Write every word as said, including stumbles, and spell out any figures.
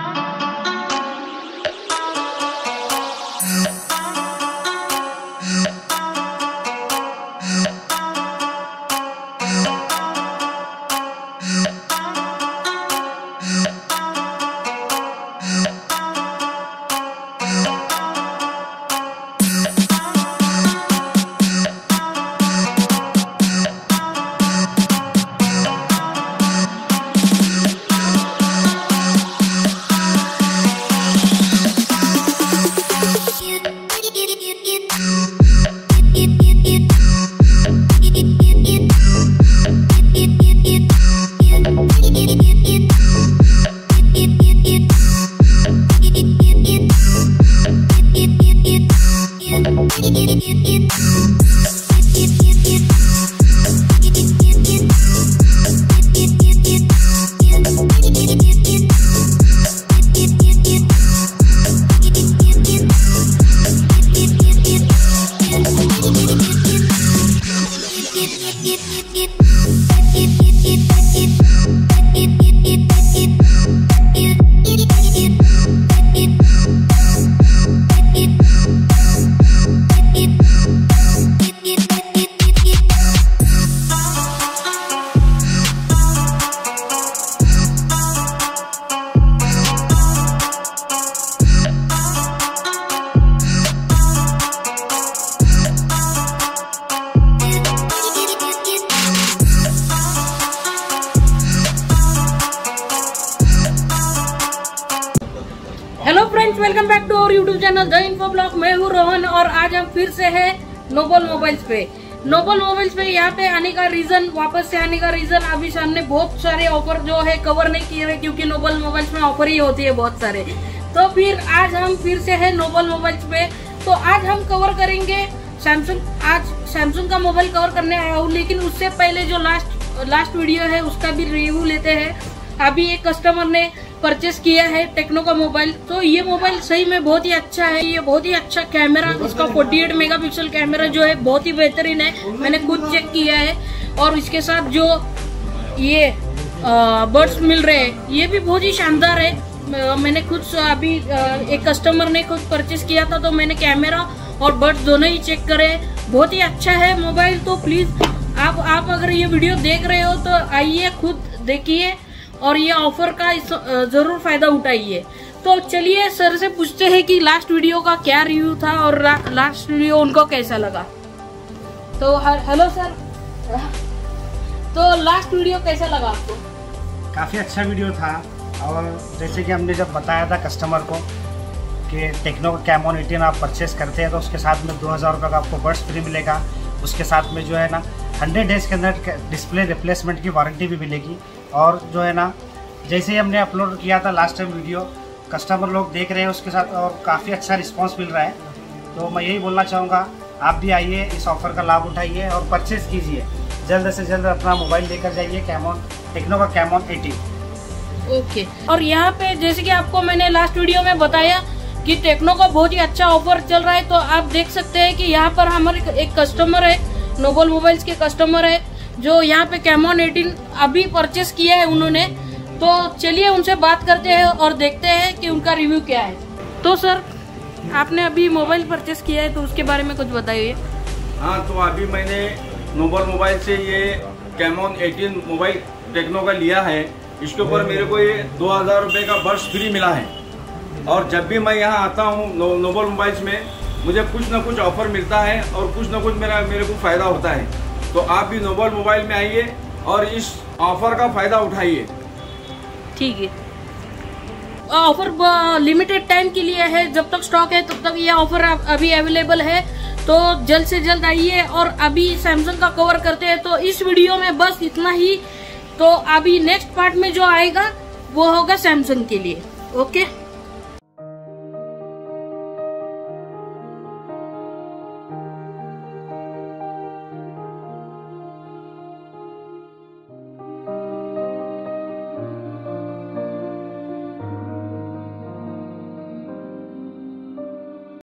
Hello friends, welcome back to our YouTube channel the Info Blog. मैं हूँ रोहन और आज हम फिर से है नोबल मोबाइल्स पे। नोबल मोबाइल्स पे यहाँ पे आने का रीजन, वापस से आने का रीजन, अभी सामने बहुत सारे ऑफर जो है कवर नहीं किए हैं क्योंकि नोबल मोबाइल्स में ऑफर ही होती है बहुत सारे। तो फिर आज हम फिर से है नोबल मोबाइल्स पे। तो आज हम कवर करेंगे सैमसंग। आज सैमसंग का मोबाइल कवर करने आया हूँ, लेकिन उससे पहले जो लास्ट लास्ट वीडियो है उसका भी रिव्यू लेते हैं। अभी एक कस्टमर ने परचेस किया है टेक्नो का मोबाइल। तो ये मोबाइल सही में बहुत ही अच्छा है। ये बहुत ही अच्छा कैमरा, इसका अड़तालीस मेगापिक्सल कैमरा जो है बहुत ही बेहतरीन है। मैंने खुद चेक किया है। और इसके साथ जो ये बड्स मिल रहे हैं ये भी बहुत ही शानदार है। मैंने खुद अभी एक कस्टमर ने खुद परचेस किया था, तो मैंने कैमरा और बड्स दोनों ही चेक करे। बहुत ही अच्छा है मोबाइल। तो प्लीज आप आप अगर ये वीडियो देख रहे हो तो आइए, खुद देखिए और ये ऑफर का जरूर फायदा उठाइए। तो चलिए सर से पूछते हैं कि लास्ट वीडियो का क्या रिव्यू था और लास्ट वीडियो उनको कैसा लगा। तो हेलो सर, तो लास्ट वीडियो कैसा लगा आपको? काफ़ी अच्छा वीडियो था। और जैसे कि हमने जब बताया था कस्टमर को कि टेक्नो का कैमॉन एटीन आप परचेस करते हैं तो उसके साथ में दो हज़ार रुपये का आपको बड्स फ्री मिलेगा। उसके साथ में जो है ना हंड्रेड डेज़ के अंदर डिस्प्ले रिप्लेसमेंट की वारंटी भी मिलेगी। और जो है ना जैसे ही हमने अपलोड किया था लास्ट टाइम वीडियो, कस्टमर लोग देख रहे हैं उसके साथ और काफ़ी अच्छा रिस्पांस मिल रहा है। तो मैं यही बोलना चाहूँगा, आप भी आइए, इस ऑफ़र का लाभ उठाइए और परचेज़ कीजिए। जल्द से जल्द अपना मोबाइल लेकर जाइए कैमॉन टेक्नो का कैमॉन एटीन। ओके। और यहाँ पे जैसे कि आपको मैंने लास्ट वीडियो में बताया कि टेक्नो का बहुत ही अच्छा ऑफर चल रहा है। तो आप देख सकते हैं कि यहाँ पर हमारे एक कस्टमर है, नोबल मोबाइल्स के कस्टमर है, जो यहाँ पे कैमॉन एटीन अभी परचेस किया है उन्होंने। तो चलिए उनसे बात करते हैं और देखते हैं कि उनका रिव्यू क्या है। तो सर, आपने अभी मोबाइल परचेस किया है तो उसके बारे में कुछ बताइए। हाँ, तो अभी मैंने नोबल मोबाइल से ये कैमॉन एटीन मोबाइल टेक्नो का लिया है। इसके ऊपर मेरे को ये दो हज़ार रुपये का बड्स फ्री मिला है। और जब भी मैं यहाँ आता हूँ नो, नोबल मोबाइल्स में, मुझे कुछ ना कुछ ऑफर मिलता है और कुछ ना कुछ मेरा मेरे को फ़ायदा होता है। तो आप भी नोबल मोबाइल में आइए और इस ऑफर का फ़ायदा उठाइए। ठीक है। ऑफर लिमिटेड टाइम के लिए है, जब तक स्टॉक है तब तक ये ऑफर अभी अवेलेबल है। तो जल्द से जल्द आइए। और अभी सैमसंग का कवर करते हैं। तो इस वीडियो में बस इतना ही। तो अभी नेक्स्ट पार्ट में जो आएगा वो होगा सैमसंग के लिए। ओके।